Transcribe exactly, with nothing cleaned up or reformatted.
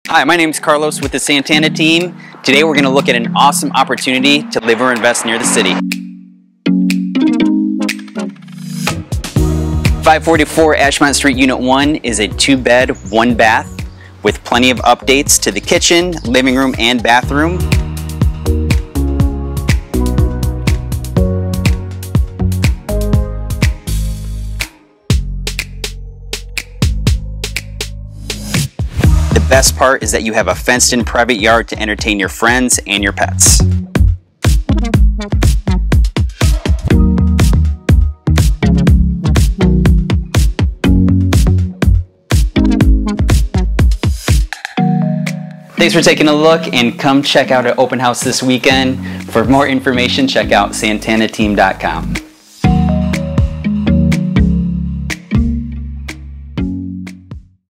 Hi, my name is Carlos with the Santana team. Today we're going to look at an awesome opportunity to live or invest near the city. five forty-four Ashmont Street Unit one is a two-bed, one-bath with plenty of updates to the kitchen, living room, and bathroom. The best part is that you have a fenced-in private yard to entertain your friends and your pets. Thanks for taking a look, and come check out our open house this weekend. For more information, check out santana team dot com.